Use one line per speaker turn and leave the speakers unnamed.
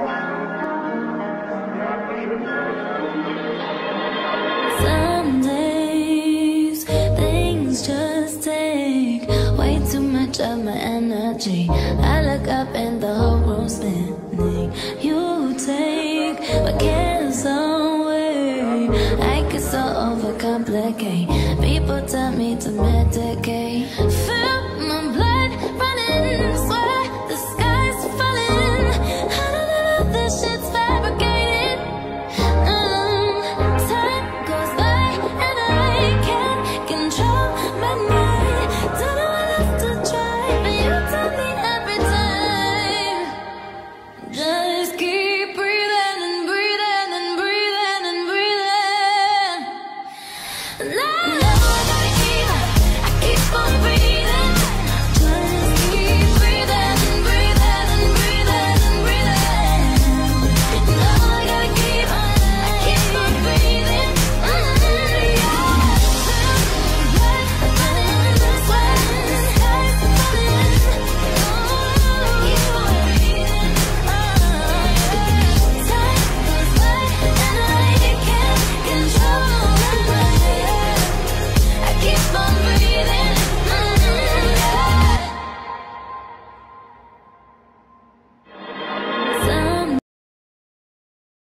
Some days things just take way too much of my energy. I look up and the whole room's spinning. You take my cares away. I get so overcomplicate. People tell me to meditate.